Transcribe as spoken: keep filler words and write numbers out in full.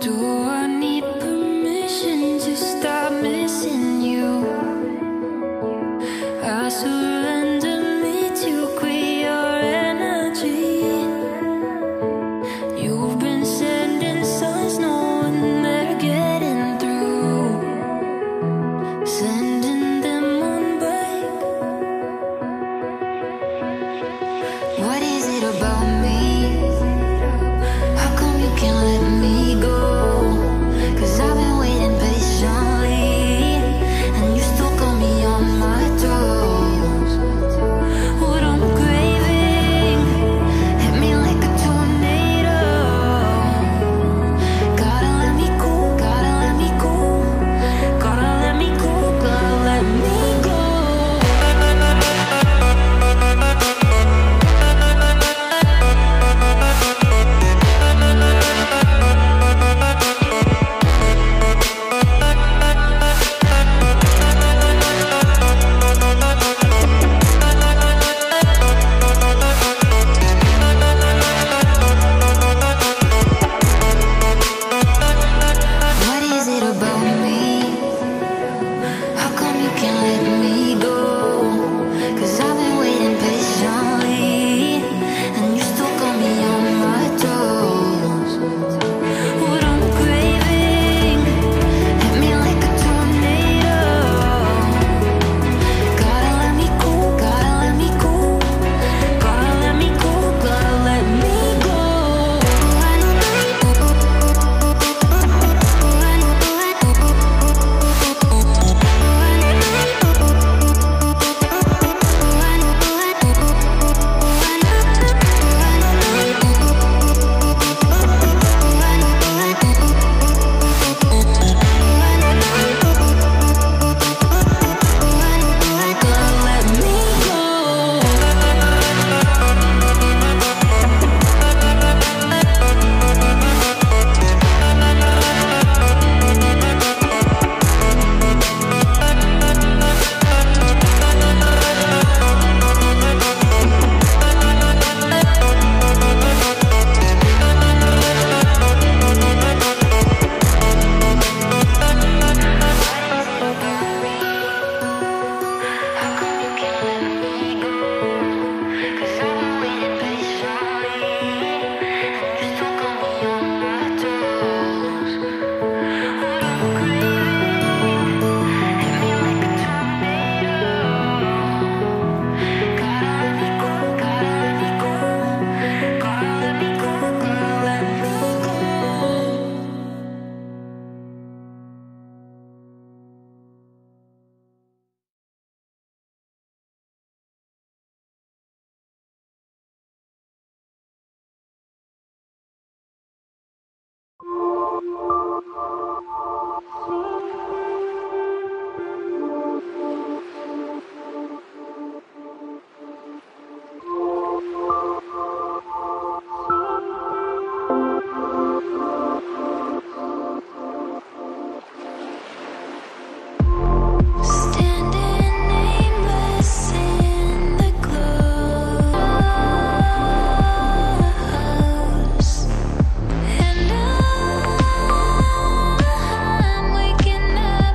Do I need permission to stop missing you? I surrender me to quit your energy. You've been sending signs knowing they're getting through, sending them on back. What is it about me? How come you can't let me go? Cause I've been waiting patiently, and you still got me on my toes. What I'm craving hit me like a tornado. Gotta let me go, gotta let me go, gotta let me go, gotta let me go. What is it about me? How come you can't let me go? Cause I've been waiting patiently, and you still got me on my toes. What I'm craving hit me like a tornado. Gotta let me go, gotta let me go, gotta let me go, gotta let me go. Standing nameless in the close, and I'm waking up.